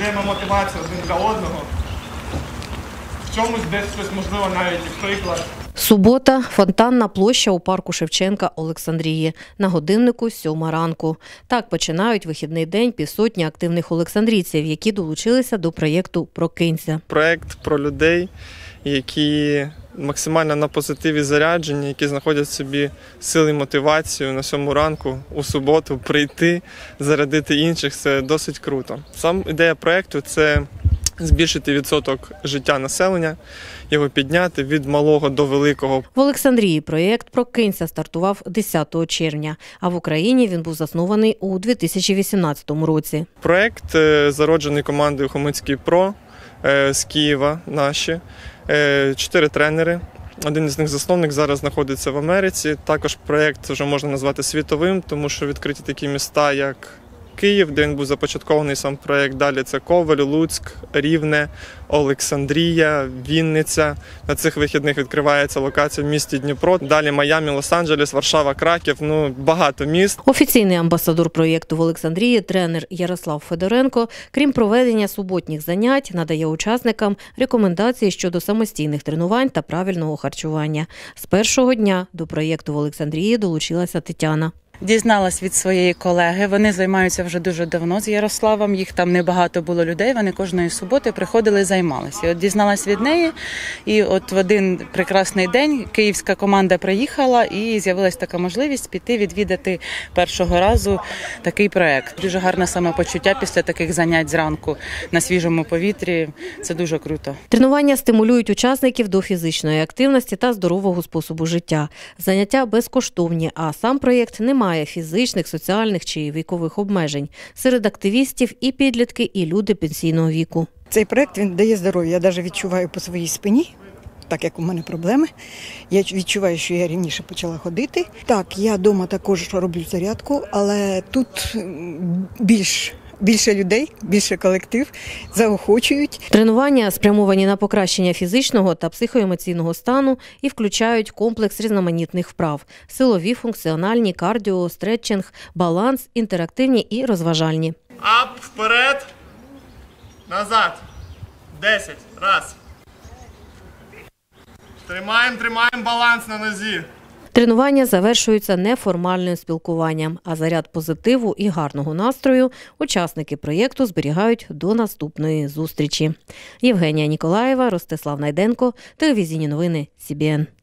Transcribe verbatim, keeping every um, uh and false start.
даємо мотивацію один для одного. В чомусь десь щось, можливо, навіть і приклад. Субота – фонтанна площа у парку Шевченка Олександрії. На годиннику сьома ранку. Так починають вихідний день півсотні активних олександрійців, які долучилися до проєкту «Прокинься». Проєкт про людей, які максимально на позитиві заряджені, які знаходять собі сили і мотивацію на сьому ранку у суботу прийти, зарядити інших. Це досить круто. Сам ідея проєкту – це збільшити відсоток життя населення, його підняти від малого до великого. В Олександрії проєкт «Прокинься» стартував десятого червня, а в Україні він був заснований у дві тисячі вісімнадцятому році. Проєкт зароджений командою «Хомицький Про» з Києва наші. Чотири тренери. Один із них засновник, зараз знаходиться в Америці. Також проєкт вже можна назвати світовим, тому що відкриті такі міста, як Київ, де він був започаткований сам проєкт. Далі це Коваль, Луцьк, Рівне, Олександрія, Вінниця. На цих вихідних відкривається локація в місті Дніпро. Далі Майамі, Лос-Анджелес, Варшава, Краків. Ну, багато міст. Офіційний амбасадор проєкту в Олександрії, тренер Ярослав Федоренко, крім проведення суботніх занять, надає учасникам рекомендації щодо самостійних тренувань та правильного харчування. З першого дня до проєкту в Олександрії долучилася Тетяна. Дізналась від своєї колеги, вони займаються вже дуже давно з Ярославом, їх там небагато було людей, вони кожної суботи приходили і займалися. І от дізналась від неї, і от в один прекрасний день київська команда приїхала і з'явилась така можливість піти відвідати першого разу такий проєкт. Дуже гарне самопочуття після таких занять зранку на свіжому повітрі, це дуже круто. Тренування стимулюють учасників до фізичної активності та здорового способу життя. Заняття безкоштовні, а сам проєкт не має фізичних, соціальних чи вікових обмежень. Серед активістів і підлітки, і люди пенсійного віку. Цей проєкт, він дає здоров'я. Я навіть відчуваю по своїй спині, так як у мене проблеми. Я відчуваю, що я раніше почала ходити. Так, я вдома також роблю зарядку, але тут більш Більше людей, більше колектив, заохочують. Тренування спрямовані на покращення фізичного та психоемоційного стану і включають комплекс різноманітних вправ – силові, функціональні, кардіо, стретчинг, баланс, інтерактивні і розважальні. Ап, вперед, назад, десять, раз. Тримаємо, тримаємо баланс на нозі. Тренування завершуються неформальним спілкуванням, а заряд позитиву і гарного настрою учасники проєкту зберігають до наступної зустрічі. Євгенія Ніколаєва, Ростислав Найденко, телевізійні новини Сі Бі Ен.